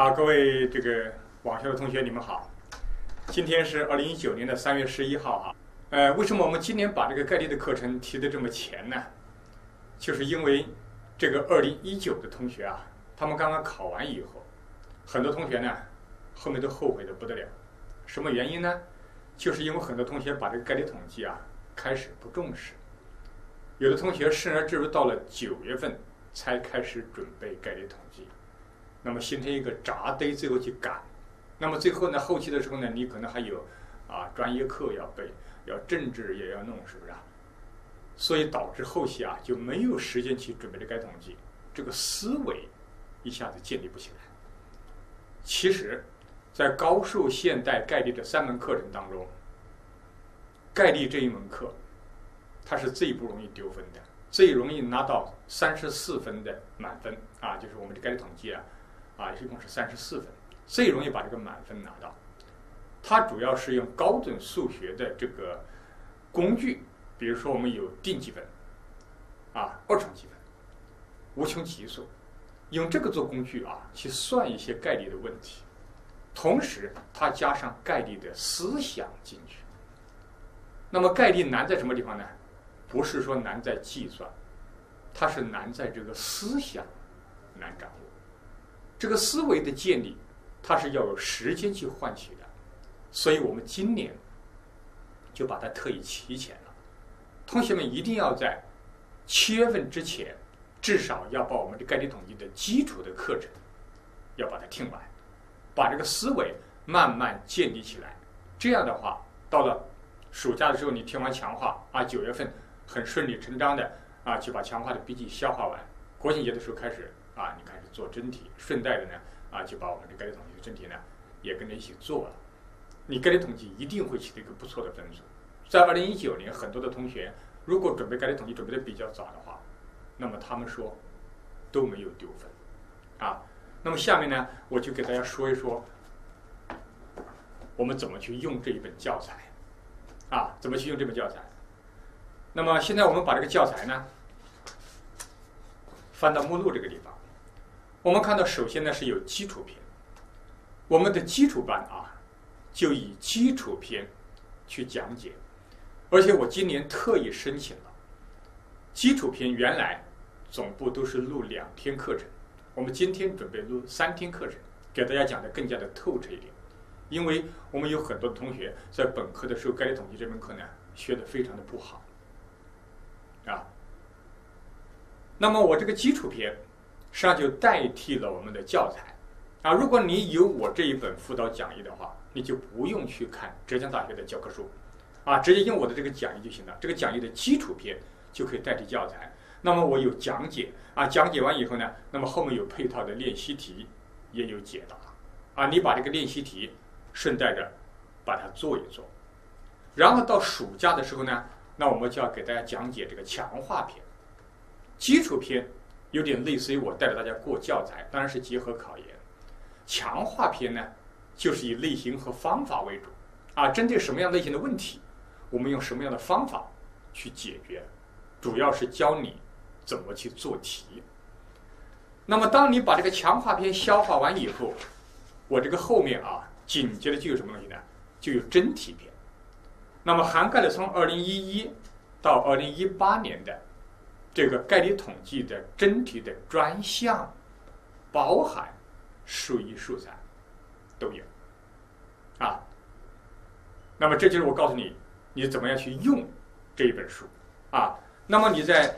各位网校的同学，你们好。今天是2019年的3月11号为什么我们今年把这个概率的课程提得这么前呢？就是因为这个2019的同学他们刚刚考完以后，很多同学呢后面都后悔的不得了。什么原因呢？就是因为很多同学把这个概率统计开始不重视，有的同学甚至至到了9月份才开始准备概率统计，那么形成一个扎堆，最后去赶。那么最后呢，后期的时候呢，你可能还有专业课要背，要政治也要弄，是不是所以导致后期就没有时间去准备这概率统计，这个思维一下子建立不起来。其实在高数、现代、概率的3门课程当中，概率这一门课它是最不容易丢分的，最容易拿到34分的满分就是我们的概率统计一共是34分，最容易把这个满分拿到。它主要是用高等数学的这个工具，比如说我们有定积分二乘积分、无穷级数，用这个做工具去算一些概率的问题，同时它加上概率的思想进去。那么概率难在什么地方呢？不是说难在计算，它是难在这个思想难掌握。这个思维的建立，它是要有时间去换取的，所以我们今年就把它特意提前了。同学们一定要在7月份之前，至少要把我们的概率统计的基础的课程要把它听完，把这个思维慢慢建立起来。这样的话，到了暑假的时候，你听完强化9月份很顺理成章的去把强化的笔记消化完。国庆节的时候开始你开始做真题，顺带的呢就把我们的概率统计的真题呢也跟着一起做了。你概率统计一定会取得一个不错的分数。在2019年，很多的同学如果准备概率统计准备的比较早的话，那么他们说都没有丢分那么下面呢，我就给大家说一说我们怎么去用这一本教材怎么去用这本教材。那么现在我们把这个教材呢翻到目录这个地方，我们看到首先呢是有基础篇，我们的基础班就以基础篇去讲解。而且我今年特意申请了基础篇，原来总部都是录2天课程，我们今天准备录3天课程，给大家讲的更加的透彻一点。因为我们有很多的同学在本科的时候概率统计这门课呢学得非常的不好那么我这个基础篇实际上就代替了我们的教材如果你有我这一本辅导讲义的话，你就不用去看浙江大学的教科书直接用我的这个讲义就行了。这个讲义的基础篇就可以代替教材。那么我有讲解讲解完以后呢，那么后面有配套的练习题，也有解答你把这个练习题顺带着把它做一做。然后到暑假的时候呢，那我们就要给大家讲解这个强化篇。基础篇有点类似于我带着大家过教材，当然是结合考研。强化篇呢，就是以类型和方法为主针对什么样类型的问题，我们用什么样的方法去解决，主要是教你怎么去做题。那么当你把这个强化篇消化完以后，我这个后面紧接着就有什么东西呢？就有真题篇。那么涵盖了从2011到2018年的这个概率统计的真题的专项，包含数1、数3都有那么这就是我告诉你，你怎么样去用这一本书那么你在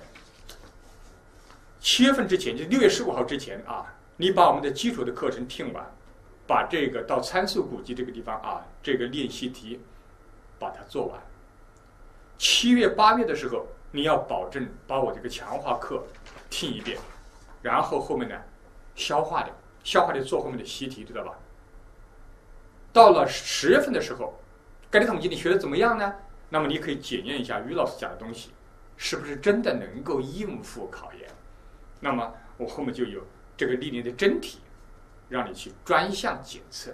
7月份之前，就6月15号之前你把我们的基础的课程听完，把这个到参数估计这个地方这个练习题把它做完。7月、8月的时候，你要保证把我这个强化课听一遍，然后后面呢消化的做后面的习题，知道吧？到了10月份的时候，概率统计你学的怎么样呢？那么你可以检验一下于老师讲的东西是不是真的能够应付考研。那么我后面就有这个历年的真题，让你去专项检测。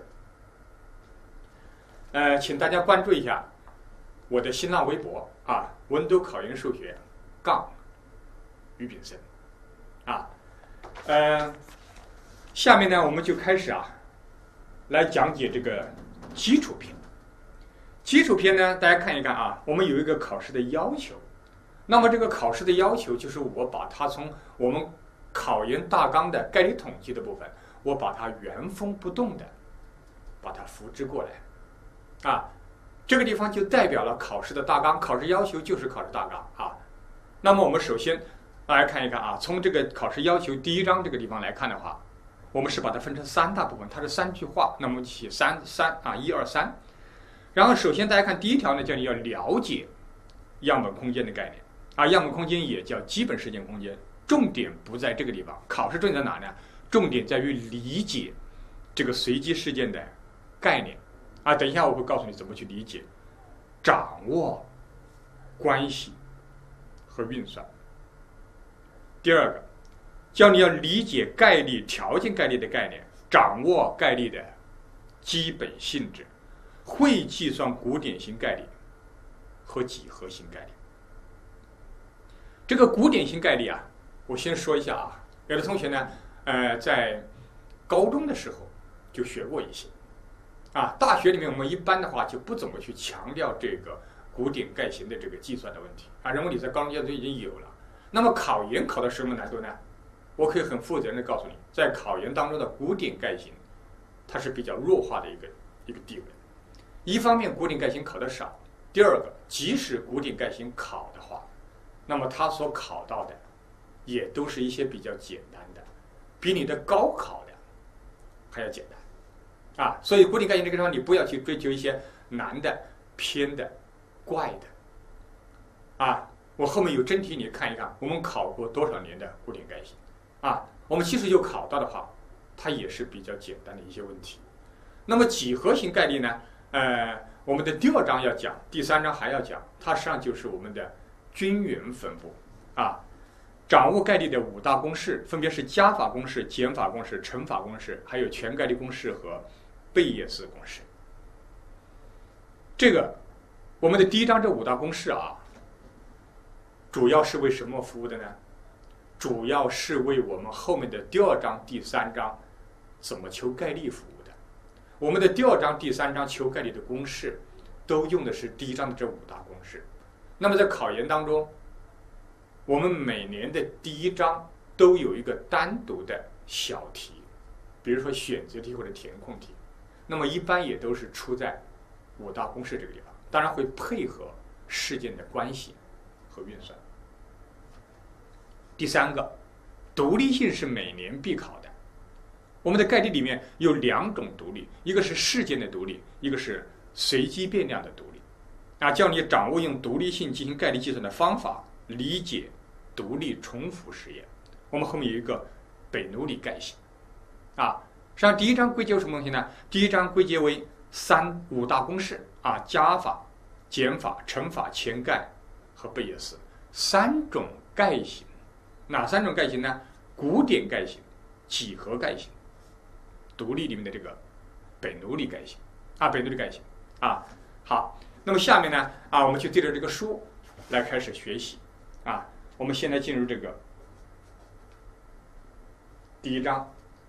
请大家关注一下我的新浪微博温州考研数学于炳生下面呢我们就开始来讲解这个基础篇。基础篇呢，大家看一看啊，我们有一个考试的要求。那么这个考试的要求就是我把它从我们考研大纲的概率统计的部分，我把它原封不动的把它复制过来啊。这个地方就代表了考试的大纲，考试要求就是考试大纲啊。那么我们首先来看一看啊，从这个考试要求第一章这个地方来看的话，我们是把它分成3大部分，它是3句话，那么我们写3啊，1、2、3。然后首先大家看第一条呢，叫你要了解样本空间的概念啊，样本空间也叫基本事件空间，重点不在这个地方，考试重点在哪呢？重点在于理解这个随机事件的概念啊。等一下我会告诉你怎么去理解、掌握关系和运算。第二个，教你要理解概率、条件概率的概念，掌握概率的基本性质，会计算古典型概率和几何型概率。这个古典型概率啊，我先说一下啊，有的同学呢，在高中的时候就学过一些啊，大学里面我们一般的话就不怎么去强调这个古典概型的这个计算的问题啊，人文理在高中阶段就已经有了。那么考研考的什么难度呢？我可以很负责任的告诉你，在考研当中的古典概型，它是比较弱化的一个地位。一方面，古典概型考得少；第二个，即使古典概型考的话，那么它所考到的也都是一些比较简单的，比你的高考的还要简单啊。所以古典概型这个地方，你不要去追求一些难的、偏的、怪的啊。我后面有真题，你看一看，我们考过多少年的古典概型啊？我们其实就考到的话，它也是比较简单的一些问题。那么几何型概率呢？我们的第2章要讲，第3章还要讲，它实际上就是我们的均匀分布啊。掌握概率的5大公式，分别是加法公式、减法公式、乘法公式，还有全概率公式和贝叶斯公式。这个我们的第1章这5大公式啊，主要是为什么服务的呢？主要是为我们后面的第2章、第3章怎么求概率服务的。我们的第2章、第3章求概率的公式，都用的是第1章的这5大公式。那么在考研当中，我们每年的第1章都有一个单独的小题，比如说选择题或者填空题，那么一般也都是出在5大公式这个地方，当然会配合事件的关系和运算。第3个，独立性是每年必考的。我们的概率里面有2种独立，一个是事件的独立，一个是随机变量的独立啊，叫你掌握用独立性进行概率计算的方法，理解独立重复实验。我们后面有一个北努里概型啊。实际上第1章归结为什么东西呢？第1章归结为5大公式啊，加法、减法、乘法、前概和贝叶斯3种概型。哪3种概型呢？古典概型、几何概型、独立里面的这个北努里概型啊，北努里概型啊。好，那么下面呢啊，我们就对着这个书来开始学习啊。我们现在进入这个第1章。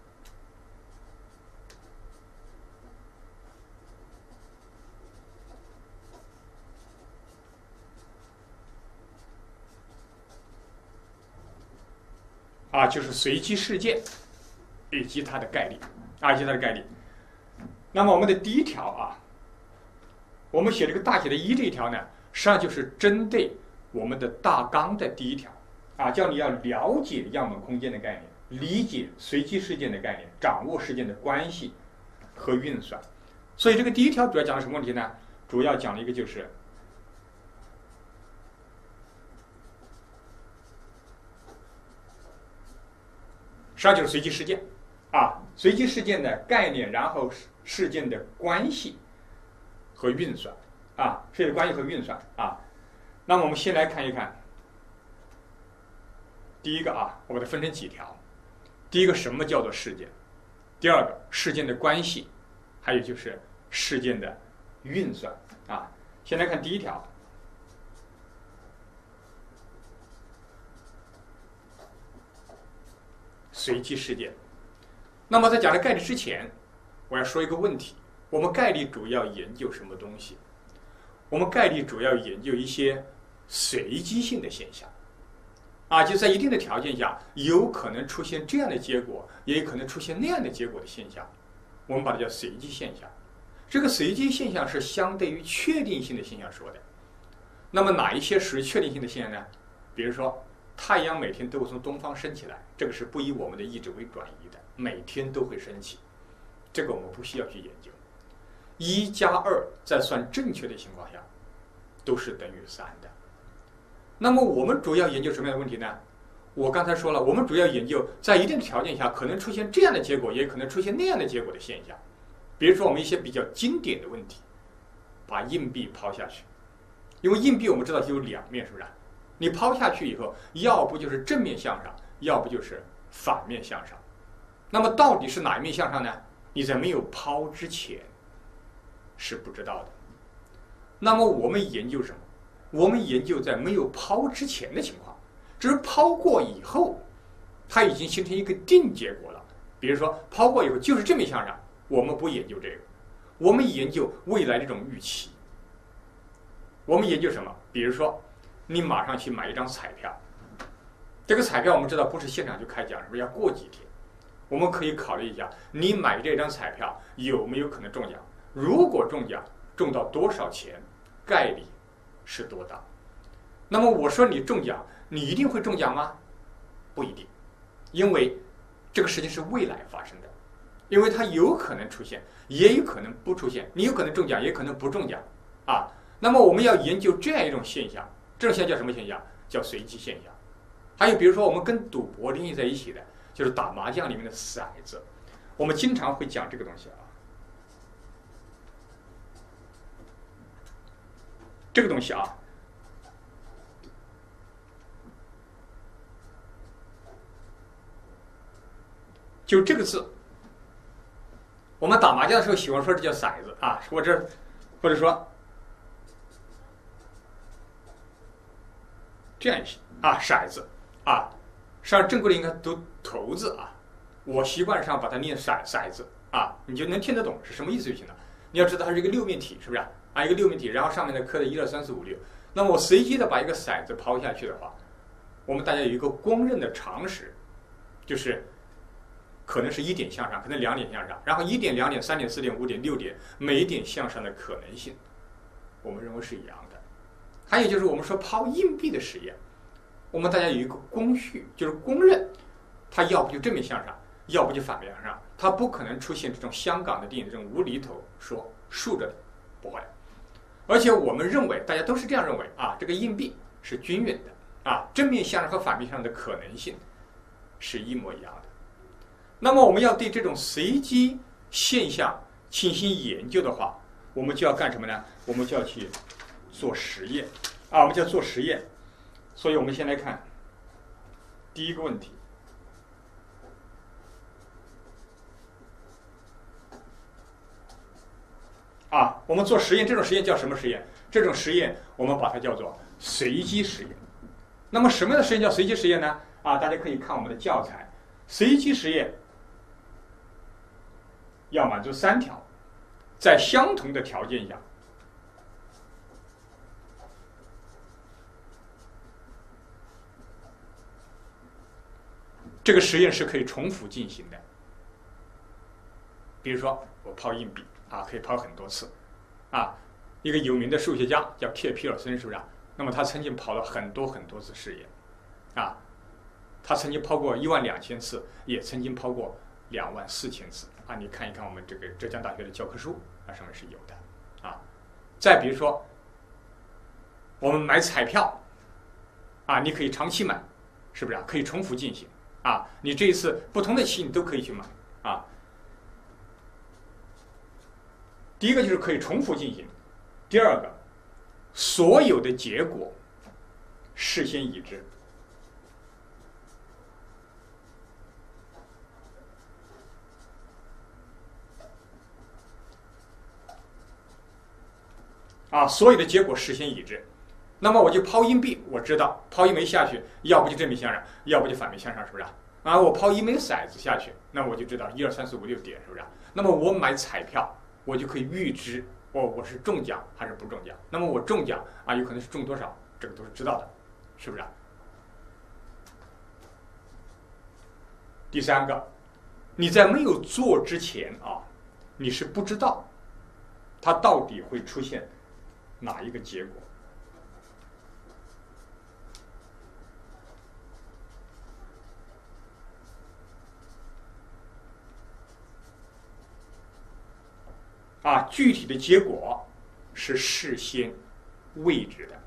啊，就是随机事件以及它的概率啊，以及它的概率。那么我们的第1条啊，我们写这个大写的1这一条呢，实际上就是针对我们的大纲的第1条啊，叫你要了解样本空间的概念，理解随机事件的概念，掌握事件的关系和运算。所以这个第1条主要讲的什么问题呢？主要讲了一个就是实际上就是随机事件啊，随机事件的概念，然后事件的关系和运算啊，事件的关系和运算啊。那么我们先来看一看第1个啊，我把它分成几条。第1个，什么叫做事件？第2个，事件的关系，还有就是事件的运算啊。先来看第1条。随机事件。那么在讲这概率之前， 我要说一个问题：我们概率主要研究什么东西？我们概率主要研究一些随机性的现象，就在一定的条件下，有可能出现这样的结果，也有可能出现那样的结果的现象，我们把它叫随机现象。这个随机现象是相对于确定性的现象说的。那么哪一些属于确定性的现象呢？比如说，太阳每天都会从东方升起来，这个是不以我们的意志为转移的，每天都会升起，这个我们不需要去研究。1+2在算正确的情况下，都是等于3的。那么我们主要研究什么样的问题呢？我刚才说了，我们主要研究在一定的条件下可能出现这样的结果，也可能出现那样的结果的现象。比如说我们一些比较经典的问题，把硬币抛下去，因为硬币我们知道有2面，是不是？你抛下去以后，要不就是正面向上，要不就是反面向上。那么到底是哪一面向上呢？你在没有抛之前是不知道的。那么我们研究什么？我们研究在没有抛之前的情况，只是抛过以后，它已经形成一个定结果了。比如说抛过以后就是正面向上，我们不研究这个，我们研究未来这种预期。我们研究什么？比如说你马上去买一张彩票，这个彩票我们知道不是现场就开奖，是不是要过几天？我们可以考虑一下，你买这张彩票有没有可能中奖？如果中奖，中到多少钱，概率是多大？那么我说你中奖，你一定会中奖吗？不一定，因为这个事情是未来发生的，因为它有可能出现，也有可能不出现，你有可能中奖，也可能不中奖啊。那么我们要研究这样一种现象，这种现象叫什么现象？叫随机现象。还有比如说我们跟赌博联系在一起的，就是打麻将里面的骰子，我们经常会讲这个东西啊。这个东西啊，就这个字，我们打麻将的时候喜欢说这叫骰子啊，或者说这样一些啊，骰子啊，实际上正规的应该读骰子啊，我习惯上把它念骰子啊，你就能听得懂是什么意思就行了。你要知道它是一个6面体，是不是啊？一个6面体，然后上面呢刻的1、2、3、4、5、6。那么我随机的把一个骰子抛下去的话，我们大家有一个公认的常识，就是可能是1点向上，可能2点向上，然后1点、2点、3点、4点、5点、6点，每一点向上的可能性，我们认为是一样的。还有就是我们说抛硬币的实验，我们大家有一个公序，就是公认，它要不就正面向上，要不就反面向上，它不可能出现这种香港的电影这种无厘头说竖着的，不会。而且我们认为，大家都是这样认为啊，这个硬币是均匀的啊，正面向上和反面向上的可能性是一模一样的。那么我们要对这种随机现象进行研究的话，我们就要干什么呢？我们就要去做实验啊，我们就要做实验。所以我们先来看第一个问题。我们做实验，这种实验叫什么实验？这种实验我们把它叫做随机实验。那么什么样的实验叫随机实验呢？大家可以看我们的教材，随机实验要满足3条，在相同的条件下，这个实验是可以重复进行的。比如说我抛硬币可以抛很多次一个有名的数学家叫切皮尔森，是不是那么他曾经跑了很多次实验他曾经抛过12000次，也曾经抛过24000次你看一看我们这个浙江大学的教科书上面是有的再比如说我们买彩票你可以长期买，是不是可以重复进行你这一次不同的期你都可以去买第一个就是可以重复进行，第二个，所有的结果事先已知。所有的结果事先已知。那么我就抛硬币，我知道抛一枚下去，要不就正面向上，要不就反面向上，是不是我抛一枚骰子下去，那我就知道1、2、3、4、5、6点，是不是那么我买彩票，我就可以预知我是中奖还是不中奖。那么我中奖啊，有可能是中多少，这个都是知道的，是不是啊？第三个，你在没有做之前啊，你是不知道它到底会出现哪一个结果。啊，具体的结果是事先未知的。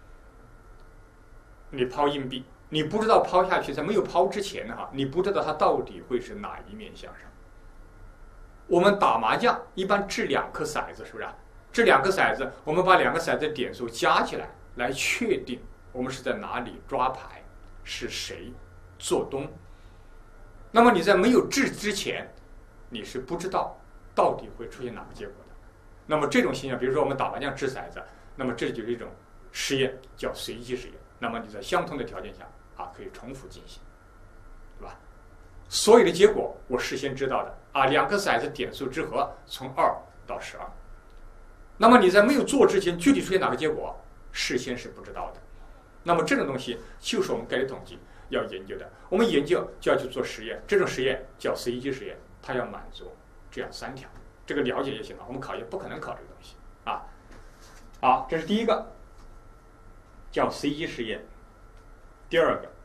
你抛硬币，你不知道抛下去，在没有抛之前哈，你不知道它到底会是哪一面向上。我们打麻将一般掷2颗骰子，是不是？掷2颗骰子，我们把2个骰子的点数加起来，来确定我们是在哪里抓牌，是谁做东。那么你在没有掷之前，你是不知道到底会出现哪个结果的。那么这种现象，比如说我们打麻将掷骰子，那么这就是一种实验，叫随机实验。那么你在相同的条件下啊，可以重复进行，对吧？所有的结果我事先知道的啊，2个骰子点数之和从2到12。那么你在没有做之前，具体出现哪个结果，事先是不知道的。那么这种东西就是我们概率统计要研究的。我们研究就要去做实验，这种实验叫随机实验，它要满足这样3条。这个了解就行了，我们考研不可能考这个东西啊。好，这是第一个，叫随机实验。第二个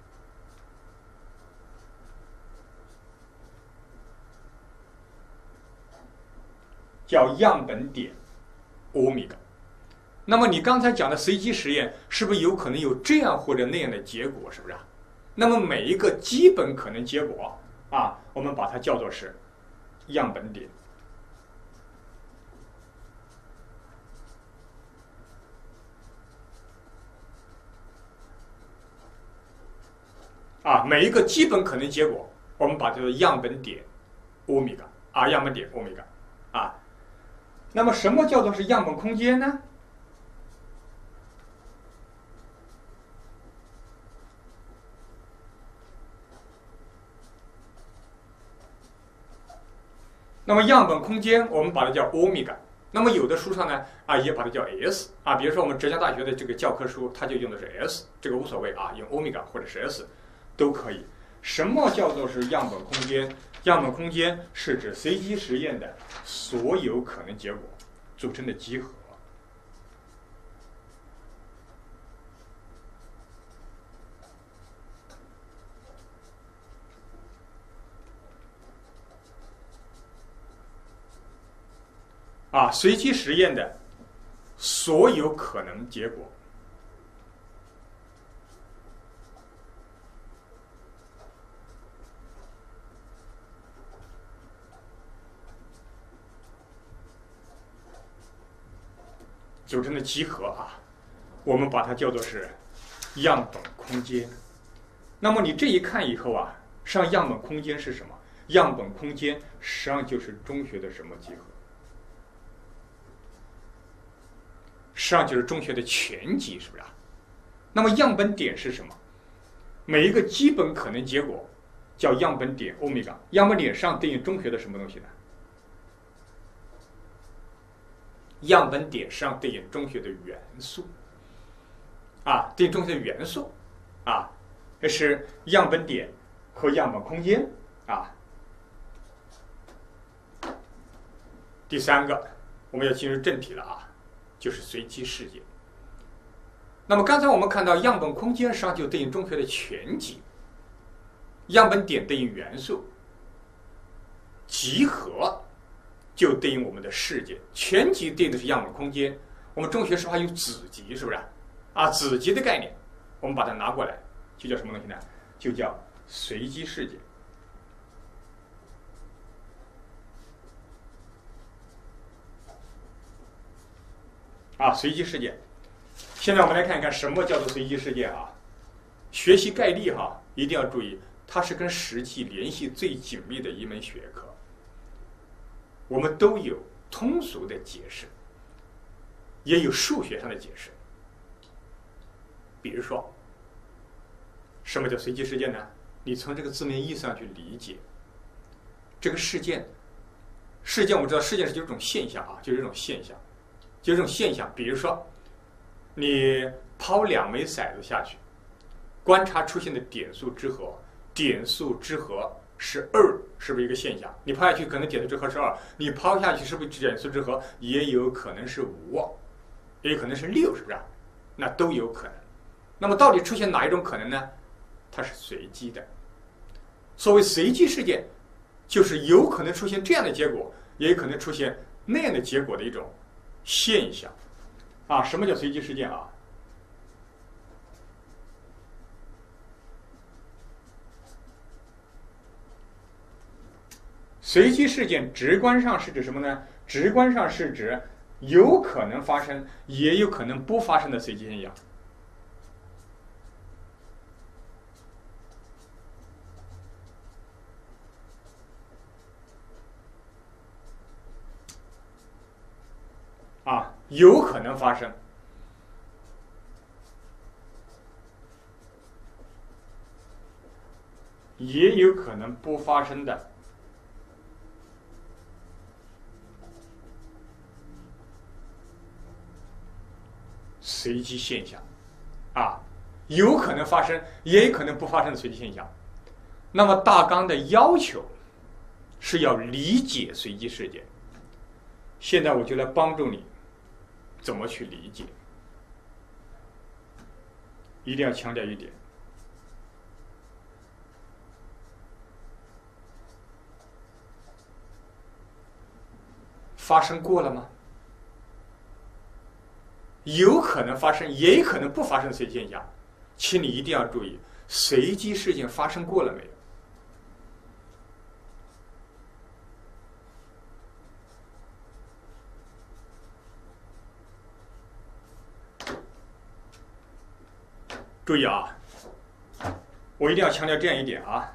叫样本点欧米伽。那么你刚才讲的随机实验，是不是有可能有这样或者那样的结果？是不是？那么每一个基本可能结果啊，我们把它叫做是样本点。啊，每一个基本可能结果，我们把它叫做样本点欧米伽啊，样本点欧米伽啊。那么什么叫做是样本空间呢？那么样本空间我们把它叫欧米伽。那么有的书上呢啊也把它叫 S 啊，比如说我们浙江大学的这个教科书，它就用的是 S， 这个无所谓啊，用欧米伽或者是 S 都可以。什么叫做是样本空间？样本空间是指随机实验的所有可能结果组成的集合。啊，随机实验的所有可能结果。组成的集合啊，我们把它叫做是样本空间。那么你这一看以后啊，实际上样本空间是什么？样本空间实际上就是中学的什么集合？实际上就是中学的全集，是不是？那么样本点是什么？每一个基本可能结果叫样本点欧米伽。样本点上对应中学的什么东西呢？样本点上对应中学的元素，啊，对应中学的元素，啊，这是样本点和样本空间，啊。第三个，我们要进入正题了啊，就是随机事件。那么刚才我们看到样本空间上就对应中学的全集，样本点对应元素，集合就对应我们的事件，全集对应的是样本空间。我们中学是不是还有子集，是不是？啊，子集的概念，我们把它拿过来，就叫什么东西呢？就叫随机事件。啊，随机事件。现在我们来看一看什么叫做随机事件啊？学习概率哈，一定要注意，它是跟实际联系最紧密的一门学科。我们都有通俗的解释，也有数学上的解释。比如说，什么叫随机事件呢？你从这个字面意义上去理解，这个事件事件我们知道事件是就是一种现象啊，就是这种现象，就是这种现象。比如说，你抛2枚骰子下去，观察出现的点数之和，点数之和是2，是不是一个现象？你抛下去可能点数之和是2，你抛下去是不是点数之和也有可能是5，也有可能是6，是不是？那都有可能。那么到底出现哪一种可能呢？它是随机的。所谓随机事件，就是有可能出现这样的结果，也有可能出现那样的结果的一种现象。啊，什么叫随机事件啊？随机事件直观上是指什么呢？直观上是指有可能发生，也有可能不发生的随机现象。啊，有可能发生，也有可能不发生的随机现象。啊，有可能发生，也有可能不发生的随机现象。那么大纲的要求是要理解随机事件。现在我就来帮助你怎么去理解。一定要强调一点，发生过了吗？有可能发生，也有可能不发生的随机现象，请你一定要注意，随机事件发生过了没有？注意啊，我一定要强调这样一点啊，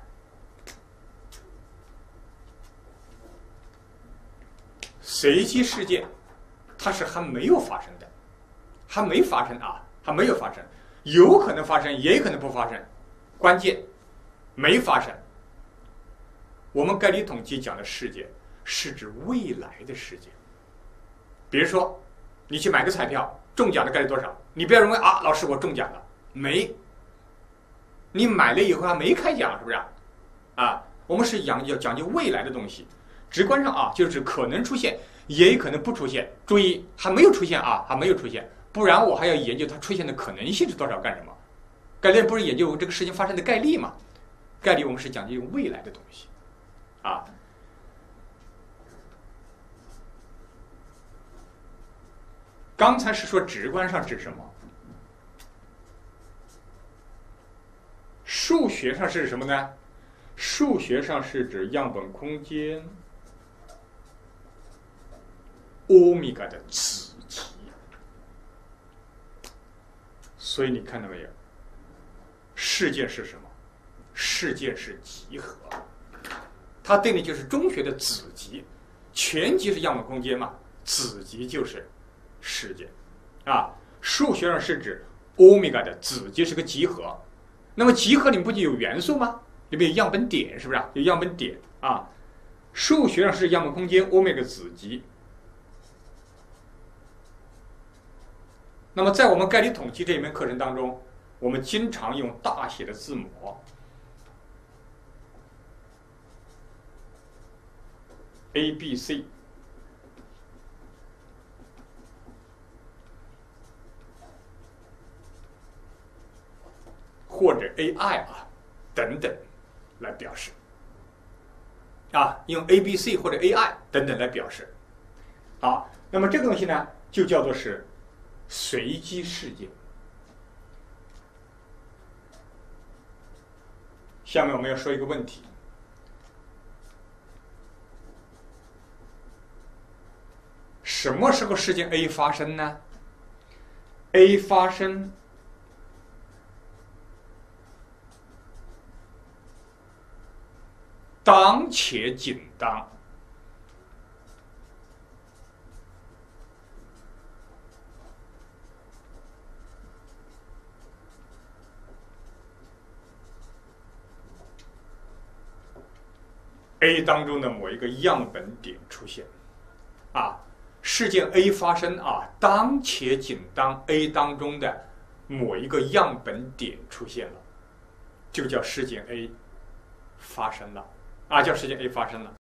随机事件它是还没有发生的，还没发生啊，还没有发生，有可能发生，也有可能不发生，关键没发生。我们概率统计讲的事件是指未来的事件。比如说，你去买个彩票，中奖的概率多少？你不要认为啊，老师我中奖了，没。你买了以后还没开奖，是不是？啊，我们是要讲究未来的东西。直观上啊，就是可能出现，也有可能不出现。注意，还没有出现啊，还没有出现，不然我还要研究它出现的可能性是多少干什么？概率不是研究这个事情发生的概率吗？概率我们是讲究未来的东西，啊。刚才是说直观上指什么？数学上是指什么呢？数学上是指样本空间欧米伽的子集。所以你看到没有？事件是什么？事件是集合，它对应的就是中学的子集，全集是样本空间嘛，子集就是事件，啊，数学上是指欧米伽的子集是个集合，那么集合里面不就有元素吗？里面有样本点，是不是？有样本点啊。数学上是样本空间欧米伽子集。那么在我们概率统计这一门课程当中，我们经常用大写的字母 ABC 或者 AI 啊等等来表示，啊，用 ABC 或者 AI 等等来表示。好，那么这个东西呢，就叫做是随机事件。下面我们要说一个问题：什么时候事件 A 发生呢 ？A 发生当且仅当 A 当中的某一个样本点出现，啊，事件 A 发生啊，当且仅当 A 当中的某一个样本点出现了，就叫事件 A 发生了，啊，叫事件 A 发生了。